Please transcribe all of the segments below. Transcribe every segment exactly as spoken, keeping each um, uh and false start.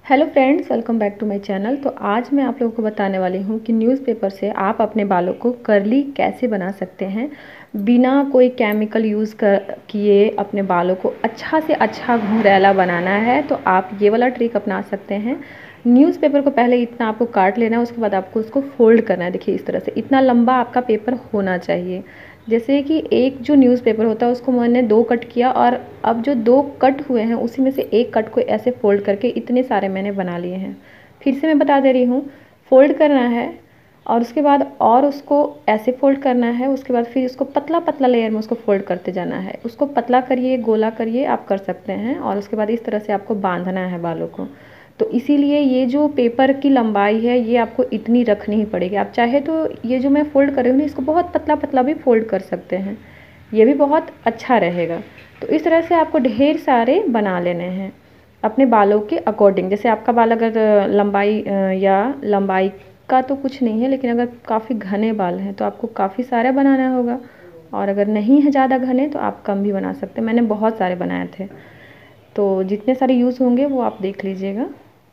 Hello friends, welcome back to my channel. तो आज मैं आप लोगों को बताने वाली हूँ कि न्यूज़पेपर से आप अपने बालों को कर्ली कैसे बना सकते हैं बिना कोई केमिकल यूज़ कर किए। अपने बालों को अच्छा से अच्छा घुंघरैला बनाना है तो आप ये वाला ट्रिक अपना सकते हैं। न्यूज़पेपर को पहले इतना आपको काट लेना है, उसके बाद आपको उसको फोल्ड करना है। देखिए इस तरह से इतना लंबा आपका पेपर होना चाहिए। जैसे कि एक जो न्यूज़पेपर होता है उसको मैंने दो कट किया और अब जो दो कट हुए हैं उसी में से एक कट को ऐसे फोल्ड करके इतने सारे मैंने बना लिए हैं। फिर से मैं बता दे रही हूँ, फोल्ड करना है और उसके बाद और उसको ऐसे फोल्ड करना है। उसके बाद फिर उसको पतला पतला लेयर में उसको फोल्ड करते जाना है। उसको पतला करिए, गोला करिए, आप कर सकते हैं। और उसके बाद इस तरह से आपको बांधना है बालों को। तो इसीलिए ये जो पेपर की लंबाई है ये आपको इतनी रखनी ही पड़ेगी। आप चाहे तो ये जो मैं फ़ोल्ड कर रही हूँ ना, इसको बहुत पतला पतला भी फ़ोल्ड कर सकते हैं, ये भी बहुत अच्छा रहेगा। तो इस तरह से आपको ढेर सारे बना लेने हैं अपने बालों के अकॉर्डिंग। जैसे आपका बाल अगर लंबाई या लंबाई का तो कुछ नहीं है, लेकिन अगर काफ़ी घने बाल हैं तो आपको काफ़ी सारा बनाना होगा, और अगर नहीं है ज़्यादा घने तो आप कम भी बना सकते हैं। मैंने बहुत सारे बनाए थे, तो जितने सारे यूज़ होंगे वो आप देख लीजिएगा।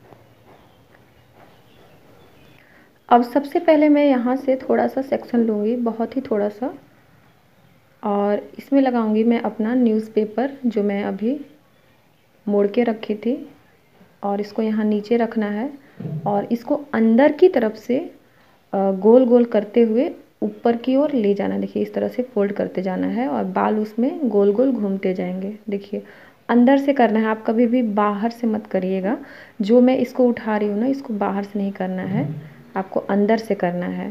अब सबसे पहले मैं यहाँ से थोड़ा सा सेक्शन लूँगी, बहुत ही थोड़ा सा, और इसमें लगाऊंगी मैं अपना न्यूज़पेपर जो मैं अभी मोड़ के रखी थी। और इसको यहाँ नीचे रखना है और इसको अंदर की तरफ से गोल गोल करते हुए ऊपर की ओर ले जाना। देखिए इस तरह से फोल्ड करते जाना है और बाल उसमें गोल गोल घूमते जाएंगे। देखिए अंदर से करना है, आप कभी भी बाहर से मत करिएगा। जो मैं इसको उठा रही हूँ ना, इसको बाहर से नहीं करना है, आपको अंदर से करना है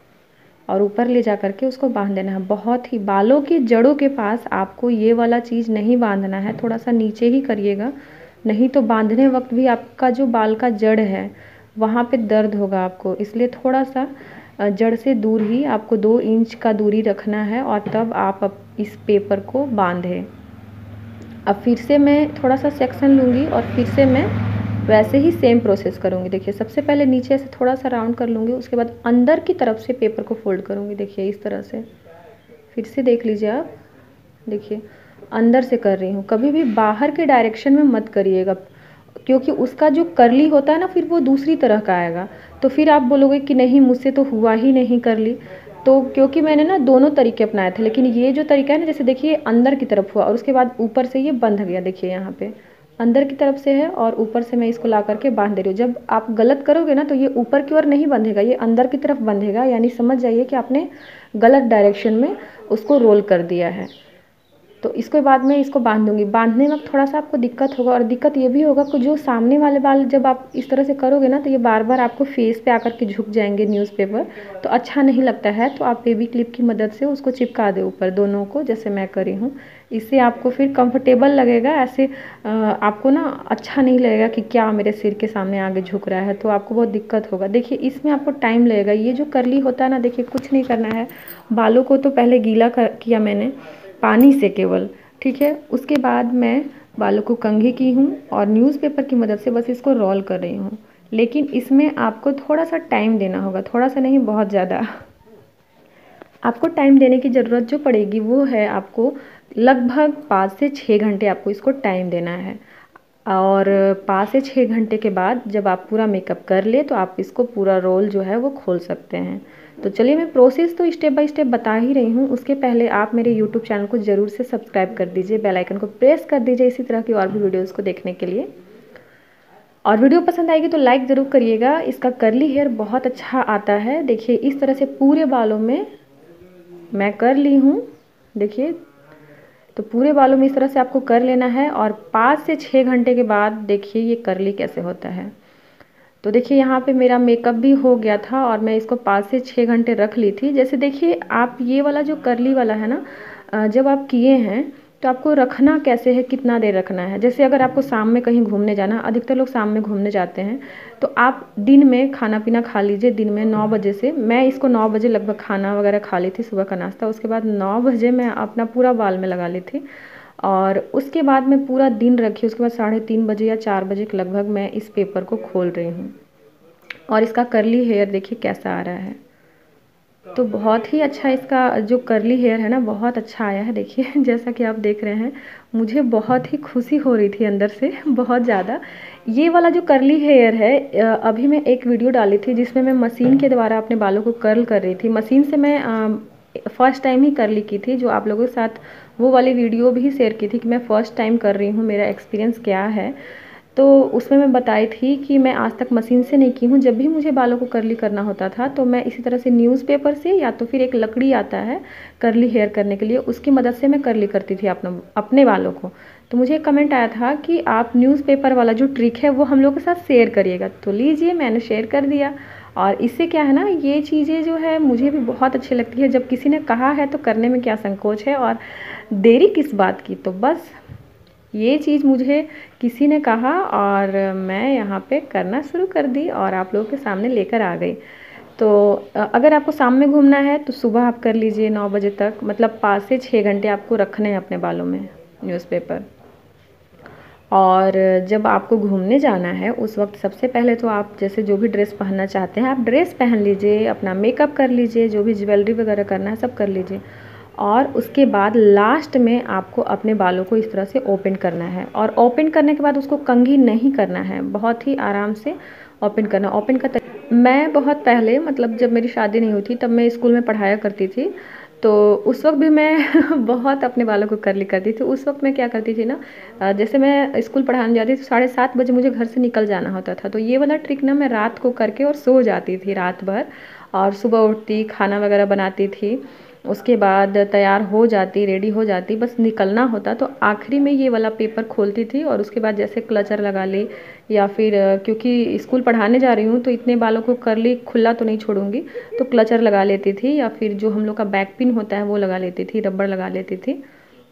और ऊपर ले जा करके उसको बांध देना है। बहुत ही बालों की जड़ों के पास आपको ये वाला चीज़ नहीं बांधना है, थोड़ा सा नीचे ही करिएगा, नहीं तो बांधने वक्त भी आपका जो बाल का जड़ है वहाँ पे दर्द होगा आपको। इसलिए थोड़ा सा जड़ से दूर ही आपको दो इंच का दूरी रखना है और तब आप इस पेपर को बांधें। अब फिर से मैं थोड़ा सा सेक्शन लूँगी और फिर से मैं वैसे ही सेम प्रोसेस करूँगी। देखिए सबसे पहले नीचे से थोड़ा सा राउंड कर लूँगी, उसके बाद अंदर की तरफ से पेपर को फोल्ड करूँगी। देखिए इस तरह से, फिर से देख लीजिए आप। देखिए अंदर से कर रही हूँ, कभी भी बाहर के डायरेक्शन में मत करिएगा, क्योंकि उसका जो कर्ली होता है ना फिर वो दूसरी तरह का आएगा। तो फिर आप बोलोगे कि नहीं मुझसे तो हुआ ही नहीं कर्ली। तो क्योंकि मैंने ना दोनों तरीके अपनाए थे, लेकिन ये जो तरीका है ना, जैसे देखिए अंदर की तरफ हुआ और उसके बाद ऊपर से ये बंध गया। देखिए यहाँ पे अंदर की तरफ से है और ऊपर से मैं इसको ला करके बांध दे रही हूँ। जब आप गलत करोगे ना तो ये ऊपर की ओर नहीं बंधेगा, ये अंदर की तरफ बंधेगा, यानी समझ जाइए कि आपने गलत डायरेक्शन में उसको रोल कर दिया है। तो इसके बाद मैं इसको बांध दूँगी। बांधने में थोड़ा सा आपको दिक्कत होगा, और दिक्कत ये भी होगा कि जो सामने वाले बाल जब आप इस तरह से करोगे ना तो ये बार बार आपको फेस पे आकर के झुक जाएंगे न्यूज़पेपर, तो अच्छा नहीं लगता है। तो आप बेबी क्लिप की मदद से उसको चिपका दे ऊपर दोनों को, जैसे मैं करी हूँ। इससे आपको फिर कंफर्टेबल लगेगा। ऐसे आपको ना अच्छा नहीं लगेगा कि क्या मेरे सिर के सामने आगे झुक रहा है, तो आपको बहुत दिक्कत होगा। देखिए इसमें आपको टाइम लगेगा। ये जो कर्ली होता है ना, देखिए कुछ नहीं करना है, बालों को तो पहले गीला कर किया मैंने पानी से केवल, ठीक है। उसके बाद मैं बालों को कंघी की हूँ और न्यूज़पेपर की मदद से बस इसको रोल कर रही हूँ। लेकिन इसमें आपको थोड़ा सा टाइम देना होगा, थोड़ा सा नहीं बहुत ज़्यादा। आपको टाइम देने की ज़रूरत जो पड़ेगी वो है, आपको लगभग पाँच से छः घंटे आपको इसको टाइम देना है। और पाँच से छः घंटे के बाद जब आप पूरा मेकअप कर ले तो आप इसको पूरा रोल जो है वो खोल सकते हैं। तो चलिए मैं प्रोसेस तो स्टेप बाय स्टेप बता ही रही हूँ, उसके पहले आप मेरे यूट्यूब चैनल को ज़रूर से सब्सक्राइब कर दीजिए, बेल आइकन को प्रेस कर दीजिए इसी तरह की और भी वीडियोज़ को देखने के लिए। और वीडियो पसंद आएगी तो लाइक ज़रूर करिएगा। इसका कर्ली हेयर बहुत अच्छा आता है। देखिए इस तरह से पूरे बालों में मैं कर ली हूँ। देखिए तो पूरे बालों में इस तरह से आपको कर लेना है और पाँच से छः घंटे के बाद देखिए ये कर्ली कैसे होता है। तो देखिए यहाँ पे मेरा मेकअप भी हो गया था और मैं इसको पाँच से छः घंटे रख ली थी। जैसे देखिए आप ये वाला जो कर्ली वाला है ना, जब आप किए हैं तो आपको रखना कैसे है, कितना देर रखना है। जैसे अगर आपको शाम में कहीं घूमने जाना, अधिकतर लोग शाम में घूमने जाते हैं, तो आप दिन में खाना पीना खा लीजिए। दिन में नौ बजे से, मैं इसको नौ बजे लगभग खाना वगैरह खा ली थी, सुबह का नाश्ता, उसके बाद नौ बजे मैं अपना पूरा बाल में लगा ली थी। और उसके बाद मैं पूरा दिन रखी, उसके बाद साढ़े तीन बजे या चार बजे के लगभग मैं इस पेपर को खोल रही हूँ और इसका कर्ली हेयर देखिए कैसा आ रहा है। तो बहुत ही अच्छा इसका जो कर्ली हेयर है ना, बहुत अच्छा आया है। देखिए जैसा कि आप देख रहे हैं, मुझे बहुत ही खुशी हो रही थी अंदर से बहुत ज़्यादा। ये वाला जो कर्ली हेयर है, अभी मैं एक वीडियो डाली थी जिसमें मैं मशीन के द्वारा अपने बालों को कर्ल कर रही थी। मशीन से मैं फ़र्स्ट टाइम ही कर्ली की थी, जो आप लोगों के साथ वो वाली वीडियो भी शेयर की थी कि मैं फ़र्स्ट टाइम कर रही हूँ, मेरा एक्सपीरियंस क्या है। तो उसमें मैं बताई थी कि मैं आज तक मशीन से नहीं की हूँ। जब भी मुझे बालों को कर्ली करना होता था तो मैं इसी तरह से न्यूज़पेपर से, या तो फिर एक लकड़ी आता है कर्ली हेयर करने के लिए, उसकी मदद से मैं कर्ली करती थी अपना अपने बालों को। तो मुझे एक कमेंट आया था कि आप न्यूज़पेपर वाला जो ट्रिक है वो हम लोग के साथ शेयर करिएगा। तो लीजिए, मैंने शेयर कर दिया। और इससे क्या है ना, ये चीज़ें जो है मुझे भी बहुत अच्छी लगती है। जब किसी ने कहा है तो करने में क्या संकोच है, और देरी किस बात की। तो बस ये चीज़ मुझे किसी ने कहा और मैं यहाँ पे करना शुरू कर दी और आप लोगों के सामने लेकर आ गई। तो अगर आपको शाम में घूमना है तो सुबह आप कर लीजिए नौ बजे तक, मतलब पाँच से छः घंटे आपको रखने हैं अपने बालों में न्यूज़पेपर। और जब आपको घूमने जाना है उस वक्त सबसे पहले तो आप जैसे जो भी ड्रेस पहनना चाहते हैं आप ड्रेस पहन लीजिए, अपना मेकअप कर लीजिए, जो भी ज्वेलरी वगैरह करना है सब कर लीजिए। और उसके बाद लास्ट में आपको अपने बालों को इस तरह से ओपन करना है। और ओपन करने के बाद उसको कंघी नहीं करना है, बहुत ही आराम से ओपन करना। ओपन का मैं बहुत पहले, मतलब जब मेरी शादी नहीं हुई थी तब मैं स्कूल में पढ़ाया करती थी, तो उस वक्त भी मैं बहुत अपने बालों को कर्ली करती थी। उस वक्त मैं क्या करती थी ना, जैसे मैं स्कूल पढ़ाने जाती थी तो साढ़े सात बजे मुझे घर से निकल जाना होता था। तो ये वाला ट्रिक ना मैं रात को करके और सो जाती थी रात भर, और सुबह उठती, खाना वगैरह बनाती थी, उसके बाद तैयार हो जाती, रेडी हो जाती, बस निकलना होता। तो आखिरी में ये वाला पेपर खोलती थी और उसके बाद जैसे क्लचर लगा ली, या फिर क्योंकि स्कूल पढ़ाने जा रही हूँ तो इतने बालों को कर्ली खुला तो नहीं छोड़ूंगी, तो क्लचर लगा लेती थी, या फिर जो हम लोग का बैक पिन होता है वो लगा लेती थी, रबड़ लगा लेती थी।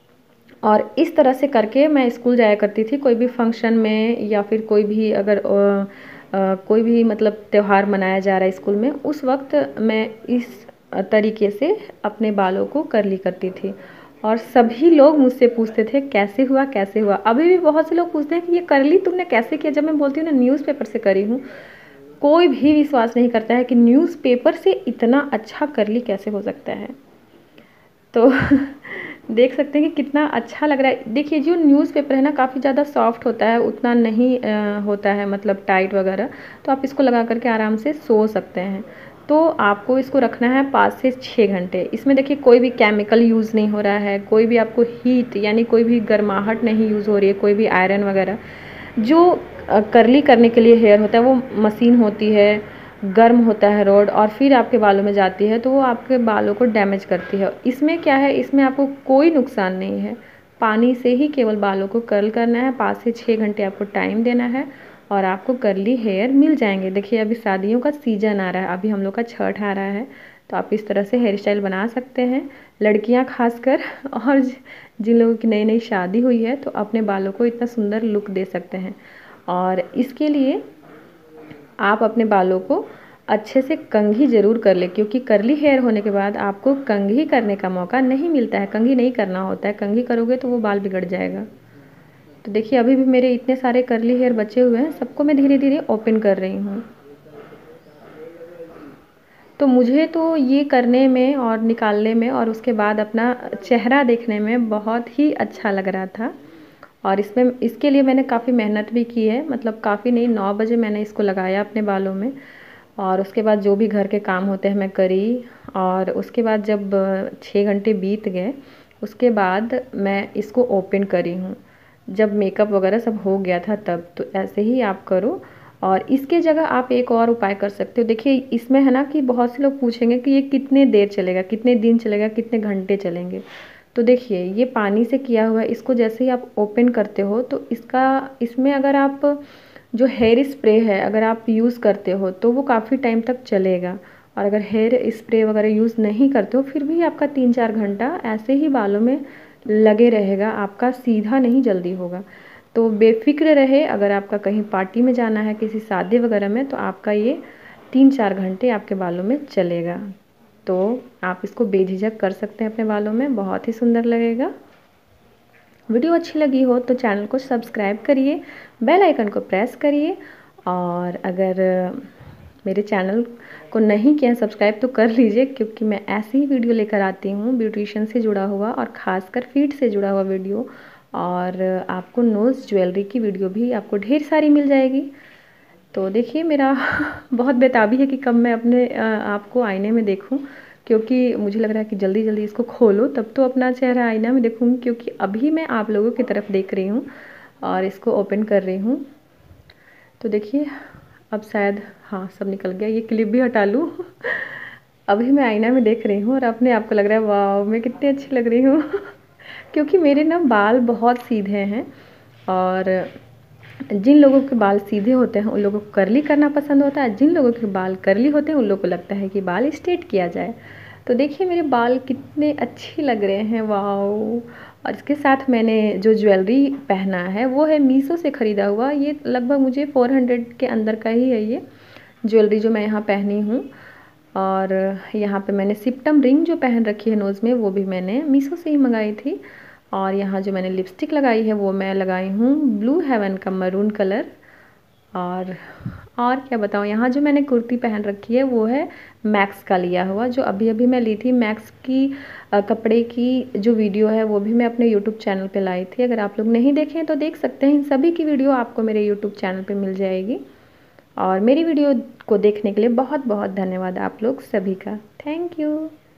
और इस तरह से करके मैं स्कूल जाया करती थी। कोई भी फंक्शन में, या फिर कोई भी अगर आ, आ, कोई भी मतलब त्यौहार मनाया जा रहा है स्कूल में, उस वक्त मैं इस तरीके से अपने बालों को कर्ली करती थी। और सभी लोग मुझसे पूछते थे कैसे हुआ कैसे हुआ। अभी भी बहुत से लोग पूछते हैं कि ये कर्ली तुमने कैसे किया। जब मैं बोलती हूँ ना न्यूज़पेपर से करी हूँ, कोई भी विश्वास नहीं करता है कि न्यूज़पेपर से इतना अच्छा कर्ली कैसे हो सकता है। तो देख सकते हैं कि कितना अच्छा लग रहा है। देखिए जो न्यूज़पेपर है ना काफ़ी ज़्यादा सॉफ्ट होता है, उतना नहीं आ, होता है मतलब टाइट वगैरह। तो आप इसको लगा करके आराम से सो सकते हैं। तो आपको इसको रखना है पाँच से छः घंटे। इसमें देखिए कोई भी केमिकल यूज़ नहीं हो रहा है, कोई भी आपको हीट यानी कोई भी गर्माहट नहीं यूज़ हो रही है, कोई भी आयरन वगैरह। जो कर्ली करने के लिए हेयर होता है वो मशीन होती है, गर्म होता है रॉड, और फिर आपके बालों में जाती है तो वो आपके बालों को डैमेज करती है। इसमें क्या है, इसमें आपको कोई नुकसान नहीं है, पानी से ही केवल बालों को कर्ल करना है। पाँच से छः घंटे आपको टाइम देना है और आपको कर्ली हेयर मिल जाएंगे। देखिए अभी शादियों का सीज़न आ रहा है, अभी हम लोग का छठ आ रहा है, तो आप इस तरह से हेयर स्टाइल बना सकते हैं, लड़कियां खासकर। और जिन लोगों की नई नई शादी हुई है तो अपने बालों को इतना सुंदर लुक दे सकते हैं। और इसके लिए आप अपने बालों को अच्छे से कंघी ज़रूर कर ले, क्योंकि कर्ली हेयर होने के बाद आपको कंघी करने का मौका नहीं मिलता है, कंघी नहीं करना होता है। कंघी करोगे तो वो बाल बिगड़ जाएगा। तो देखिए अभी भी मेरे इतने सारे कर्ली हेयर बचे हुए हैं, सबको मैं धीरे धीरे ओपन कर रही हूँ। तो मुझे तो ये करने में और निकालने में और उसके बाद अपना चेहरा देखने में बहुत ही अच्छा लग रहा था। और इसमें इसके लिए मैंने काफ़ी मेहनत भी की है, मतलब काफ़ी नहीं, नौ बजे मैंने इसको लगाया अपने बालों में। और उसके बाद जो भी घर के काम होते हैं मैं करी। और उसके बाद जब छः घंटे बीत गए उसके बाद मैं इसको ओपन करी हूँ, जब मेकअप वगैरह सब हो गया था तब। तो ऐसे ही आप करो। और इसके जगह आप एक और उपाय कर सकते हो। देखिए इसमें है ना कि बहुत से लोग पूछेंगे कि ये कितने देर चलेगा, कितने दिन चलेगा, कितने घंटे चलेंगे। तो देखिए ये पानी से किया हुआ है, इसको जैसे ही आप ओपन करते हो तो इसका इसमें अगर आप जो हेयर स्प्रे है अगर आप यूज़ करते हो तो वो काफ़ी टाइम तक चलेगा। और अगर हेयर स्प्रे वगैरह यूज़ नहीं करते हो फिर भी आपका तीन चार घंटा ऐसे ही बालों में लगे रहेगा, आपका सीधा नहीं जल्दी होगा। तो बेफिक्र रहे, अगर आपका कहीं पार्टी में जाना है किसी शादी वगैरह में तो आपका ये तीन चार घंटे आपके बालों में चलेगा। तो आप इसको बेझिझक कर सकते हैं अपने बालों में, बहुत ही सुंदर लगेगा। वीडियो अच्छी लगी हो तो चैनल को सब्सक्राइब करिए, बेल आइकन को प्रेस करिए। और अगर मेरे चैनल को नहीं किया सब्सक्राइब तो कर लीजिए, क्योंकि मैं ऐसी ही वीडियो लेकर आती हूँ ब्यूटिशियन से जुड़ा हुआ और ख़ासकर फीट से जुड़ा हुआ वीडियो। और आपको नोज़ ज्वेलरी की वीडियो भी आपको ढेर सारी मिल जाएगी। तो देखिए मेरा बहुत बेताबी है कि कब मैं अपने आप को आईने में देखूं, क्योंकि मुझे लग रहा है कि जल्दी जल्दी इसको खोलो तब तो अपना चेहरा आईना में देखूंगी, क्योंकि अभी मैं आप लोगों की तरफ देख रही हूँ और इसको ओपन कर रही हूँ। तो देखिए अब शायद हाँ सब निकल गया, ये क्लिप भी हटा लूँ। अभी मैं आईना में देख रही हूँ और अपने आप को लग रहा है वाह मैं कितनी अच्छी लग रही हूँ। क्योंकि मेरे ना बाल बहुत सीधे हैं, और जिन लोगों के बाल सीधे होते हैं उन लोगों को कर्ली करना पसंद होता है, जिन लोगों के बाल कर्ली होते हैं उन लोगों को लगता है कि बाल स्ट्रेट किया जाए। तो देखिए मेरे बाल कितने अच्छे लग रहे हैं, वाओ। और इसके साथ मैंने जो ज्वेलरी पहना है वो है मीशो से ख़रीदा हुआ। ये लगभग मुझे फोर हंड्रेड के अंदर का ही है ये ज्वेलरी जो मैं यहाँ पहनी हूँ। और यहाँ पे मैंने सिप्टम रिंग जो पहन रखी है नोज़ में वो भी मैंने मीशो से ही मंगाई थी। और यहाँ जो मैंने लिपस्टिक लगाई है वो मैं लगाई हूँ ब्लू हेवन का मरून कलर। और और क्या बताऊँ, यहाँ जो मैंने कुर्ती पहन रखी है वो है मैक्स का लिया हुआ, जो अभी अभी मैं ली थी। मैक्स की आ, कपड़े की जो वीडियो है वो भी मैं अपने यूट्यूब चैनल पे लाई थी। अगर आप लोग नहीं देखें तो देख सकते हैं, इन सभी की वीडियो आपको मेरे यूट्यूब चैनल पे मिल जाएगी। और मेरी वीडियो को देखने के लिए बहुत बहुत धन्यवाद आप लोग सभी का, थैंक यू।